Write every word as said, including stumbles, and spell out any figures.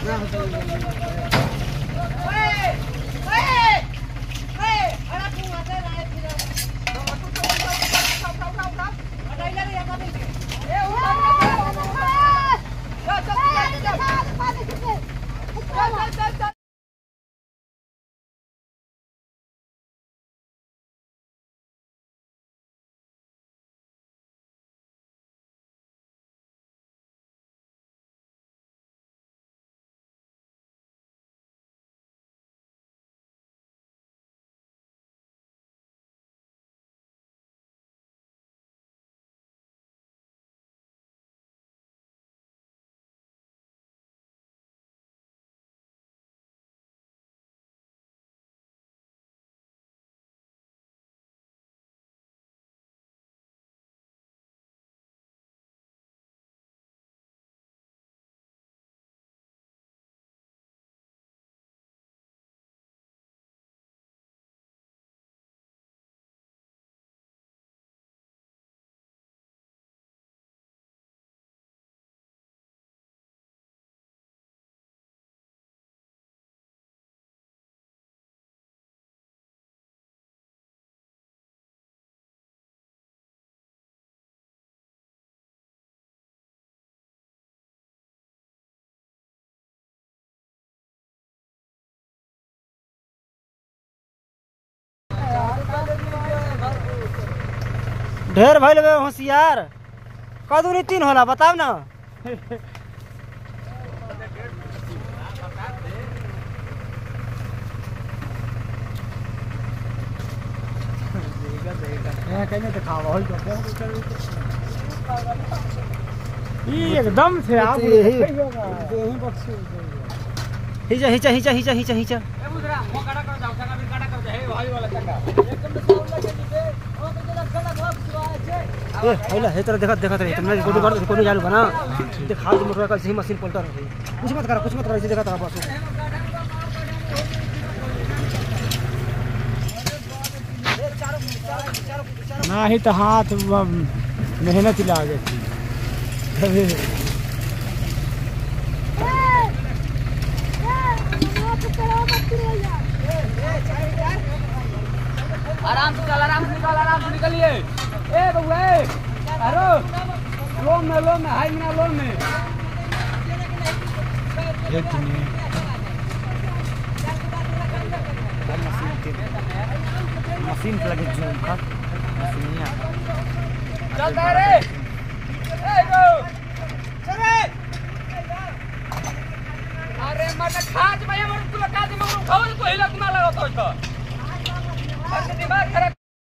ढेर भइल बे होशियार कदूरी तीन होला बताओ ना। एकदम से आप हिचा हिचा हिचा हिचा हिचा हिचा ए हैला हे तरह देखत देखत रही तुमने गोदी कर कोनो जालू बना दिखा दो मोटर का सही मशीन पलटा रही कुछ मत करा कुछ मत करा इसे देखत रहा बस ना ही तो हाथ मेहनत लागे आराम से चल आराम से निकल आराम से निकलिए ए बउआ अरे लोन में लोन में हाई ना लोन में एक मिनट मशीन पे लगे जूम का मशीनिया चल रे ए गो चले अरे मत खाज भैया मत तू काज मगरू खाओ तो हिला तुम्हारा लगा तो इसका अरे दिमाग खराब